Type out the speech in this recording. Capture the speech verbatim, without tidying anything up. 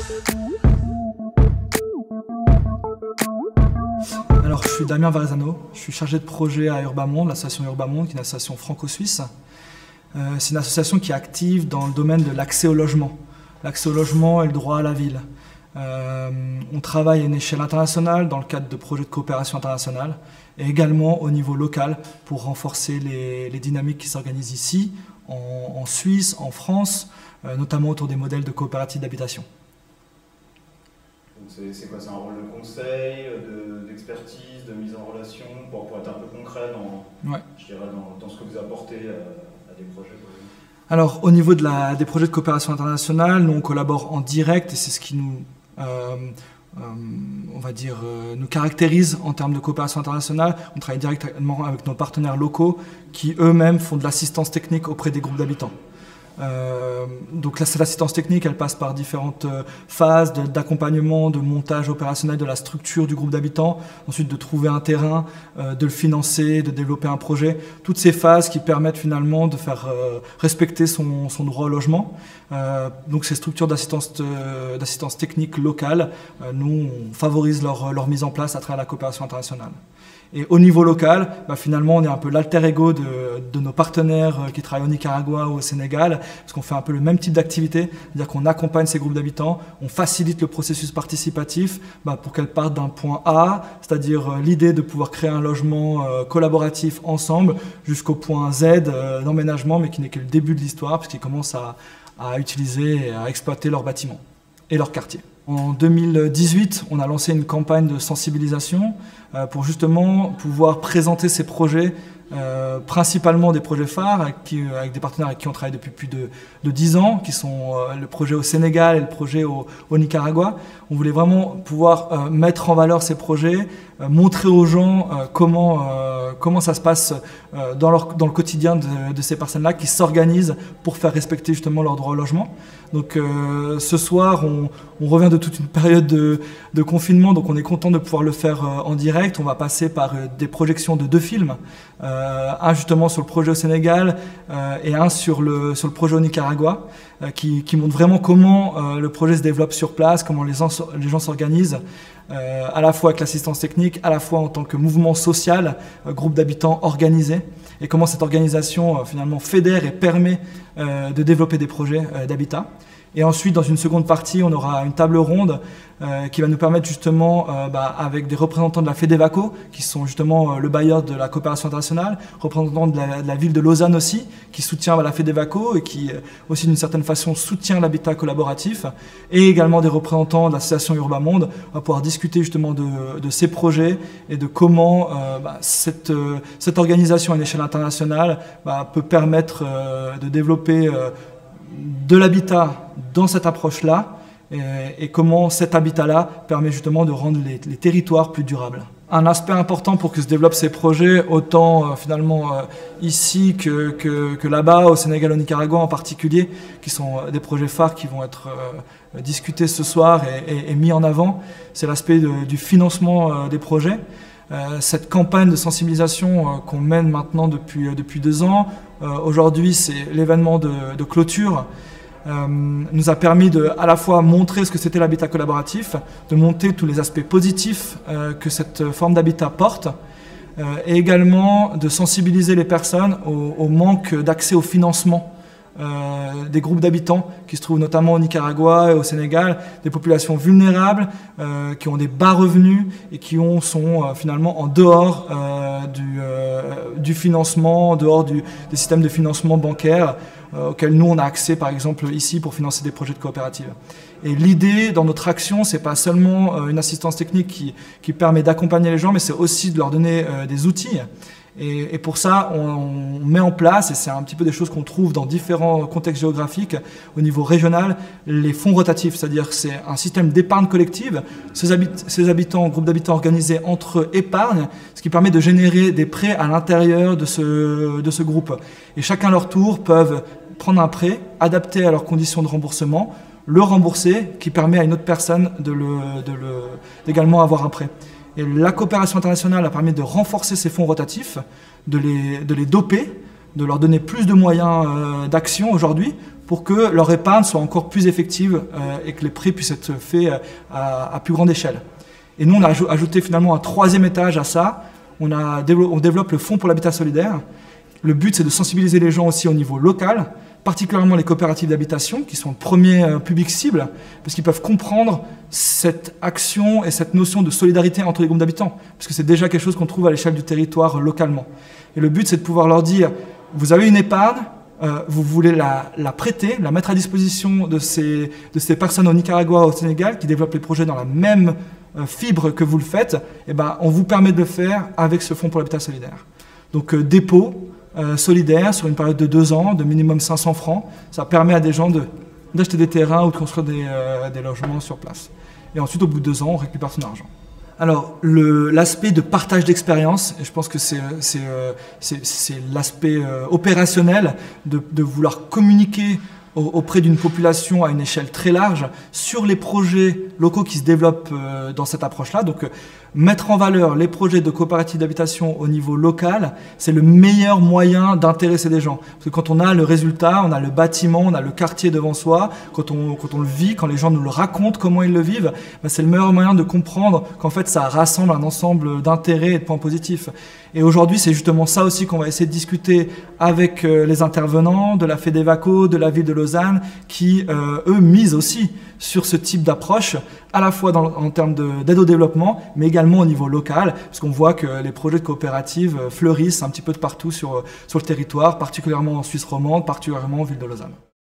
Alors, je suis Damien Varezano, je suis chargé de projet à Urbamonde, l'association Urbamonde, qui est une association franco-suisse. Euh, c'est une association qui est active dans le domaine de l'accès au logement. L'accès au logement et le droit à la ville. Euh, on travaille à une échelle internationale dans le cadre de projets de coopération internationale et également au niveau local pour renforcer les, les dynamiques qui s'organisent ici, en, en Suisse, en France, euh, notamment autour des modèles de coopératives d'habitation. C'est quoi? C'est un rôle de conseil, d'expertise, de, de mise en relation, pour, pour être un peu concret dans, ouais. je dirais dans, dans ce que vous apportez à, à des projets? Alors, au niveau de la, des projets de coopération internationale, nous on collabore en direct et c'est ce qui nous, euh, euh, on va dire, euh, nous caractérise en termes de coopération internationale. On travaille directement avec nos partenaires locaux qui eux-mêmes font de l'assistance technique auprès des groupes d'habitants. Euh, donc là, c'est l'assistance technique, elle passe par différentes euh, phases d'accompagnement, de, de montage opérationnel de la structure du groupe d'habitants, ensuite de trouver un terrain, euh, de le financer, de développer un projet. Toutes ces phases qui permettent finalement de faire euh, respecter son, son droit au logement. Euh, donc ces structures d'assistance euh, d'assistance technique locale, euh, nous on favorise leur, leur mise en place à travers la coopération internationale. Et au niveau local, bah finalement, on est un peu l'alter ego de, de nos partenaires qui travaillent au Nicaragua ou au Sénégal, parce qu'on fait un peu le même type d'activité, c'est-à-dire qu'on accompagne ces groupes d'habitants, on facilite le processus participatif bah pour qu'elles partent d'un point A, c'est-à-dire euh, l'idée de pouvoir créer un logement euh, collaboratif ensemble, jusqu'au point Z euh, d'emménagement, mais qui n'est que le début de l'histoire, parce qu'ils commencent à, à utiliser et à exploiter leurs bâtiments et leur quartier. En deux mille dix-huit, on a lancé une campagne de sensibilisation euh, pour justement pouvoir présenter ces projets, euh, principalement des projets phares avec, qui, avec des partenaires avec qui on travaille depuis plus de, de dix ans, qui sont euh, le projet au Sénégal et le projet au, au Nicaragua. On voulait vraiment pouvoir euh, mettre en valeur ces projets, euh, montrer aux gens euh, comment, euh, comment ça se passe euh, dans, leur, dans le quotidien de, de ces personnes-là qui s'organisent pour faire respecter justement leur droit au logement. Donc euh, ce soir, on, on revient de toute une période de, de confinement, donc on est content de pouvoir le faire euh, en direct. On va passer par euh, des projections de deux films, euh, un justement sur le projet au Sénégal euh, et un sur le, sur le projet au Nicaragua, euh, qui, qui montrent vraiment comment euh, le projet se développe sur place, comment les, les gens s'organisent, euh, à la fois avec l'assistance technique, à la fois en tant que mouvement social, euh, groupe d'habitants organisé, et comment cette organisation euh, finalement fédère et permet euh, de développer des projets euh, d'habitat. Et ensuite, dans une seconde partie, on aura une table ronde euh, qui va nous permettre justement, euh, bah, avec des représentants de la FEDEVACO, qui sont justement euh, le bailleur de la coopération internationale, représentants de la, de la ville de Lausanne aussi, qui soutient bah, la FEDEVACO et qui euh, aussi d'une certaine façon soutient l'habitat collaboratif, et également des représentants de l'association Urbamonde. On va pouvoir discuter justement de, de ces projets et de comment euh, bah, cette, euh, cette organisation à une échelle internationale bah, peut permettre euh, de développer euh, de l'habitat dans cette approche-là et, et comment cet habitat-là permet justement de rendre les, les territoires plus durables. Un aspect important pour que se développent ces projets, autant euh, finalement euh, ici que, que, que là-bas, au Sénégal, au Nicaragua en particulier, qui sont euh, des projets phares qui vont être euh, discutés ce soir et, et, et mis en avant, c'est l'aspect du financement euh, des projets. Euh, cette campagne de sensibilisation euh, qu'on mène maintenant depuis, euh, depuis deux ans, euh, aujourd'hui c'est l'événement de, de clôture, euh, nous a permis de à la fois montrer ce que c'était l'habitat collaboratif, de montrer tous les aspects positifs euh, que cette forme d'habitat porte, euh, et également de sensibiliser les personnes au, au manque d'accès au financement Euh, des groupes d'habitants qui se trouvent notamment au Nicaragua et au Sénégal, des populations vulnérables euh, qui ont des bas revenus et qui ont, sont euh, finalement en dehors euh, du, euh, du financement, en dehors du, des systèmes de financement bancaire euh, auxquels nous on a accès par exemple ici pour financer des projets de coopérative. Et l'idée dans notre action, c'est pas seulement euh, une assistance technique qui, qui permet d'accompagner les gens, mais c'est aussi de leur donner euh, des outils. Et, et pour ça, on, on met en place, et c'est un petit peu des choses qu'on trouve dans différents contextes géographiques au niveau régional, les fonds rotatifs, c'est-à-dire c'est un système d'épargne collective. Ces, habit ces habitants, groupes d'habitants organisés entre eux épargnent, ce qui permet de générer des prêts à l'intérieur de ce, de ce groupe. Et chacun à leur tour peuvent prendre un prêt, adapté à leurs conditions de remboursement, le rembourser, qui permet à une autre personne de le, de le, d'également avoir un prêt. Et la coopération internationale a permis de renforcer ces fonds rotatifs, de les, de les doper, de leur donner plus de moyens euh, d'action aujourd'hui pour que leur épargne soit encore plus effective euh, et que les prêts puissent être faits à, à plus grande échelle. Et nous, on a ajouté finalement un troisième étage à ça. On, a, on développe le Fonds pour l'habitat solidaire. Le but, c'est de sensibiliser les gens aussi au niveau local, particulièrement les coopératives d'habitation, qui sont le premier euh, public cible, parce qu'ils peuvent comprendre cette action et cette notion de solidarité entre les groupes d'habitants, parce que c'est déjà quelque chose qu'on trouve à l'échelle du territoire euh, localement. Et le but, c'est de pouvoir leur dire, vous avez une épargne, euh, vous voulez la, la prêter, la mettre à disposition de ces, de ces personnes au Nicaragua, au Sénégal, qui développent les projets dans la même euh, fibre que vous le faites, et ben, on vous permet de le faire avec ce Fonds pour l'habitat solidaire. Donc euh, dépôt, Euh, solidaire sur une période de deux ans, de minimum cinq cents francs. Ça permet à des gens de, d'acheter des terrains ou de construire des, euh, des logements sur place. Et ensuite, au bout de deux ans, on récupère son argent. Alors, le, l'aspect de partage d'expérience, et je pense que c'est, c'est, euh, c'est, c'est l'aspect euh, opérationnel de, de vouloir communiquer auprès d'une population à une échelle très large sur les projets locaux qui se développent dans cette approche-là. Donc, mettre en valeur les projets de coopératives d'habitation au niveau local, c'est le meilleur moyen d'intéresser des gens. Parce que quand on a le résultat, on a le bâtiment, on a le quartier devant soi, quand on, quand on le vit, quand les gens nous le racontent, comment ils le vivent, ben c'est le meilleur moyen de comprendre qu'en fait, ça rassemble un ensemble d'intérêts et de points positifs. Et aujourd'hui, c'est justement ça aussi qu'on va essayer de discuter avec les intervenants de la FEDEVACO, de la ville de Lausanne, qui, euh, eux, misent aussi sur ce type d'approche, à la fois dans, en termes de, d'aide au développement, mais également au niveau local, parce qu'on voit que les projets de coopératives fleurissent un petit peu de partout sur, sur le territoire, particulièrement en Suisse romande, particulièrement en ville de Lausanne.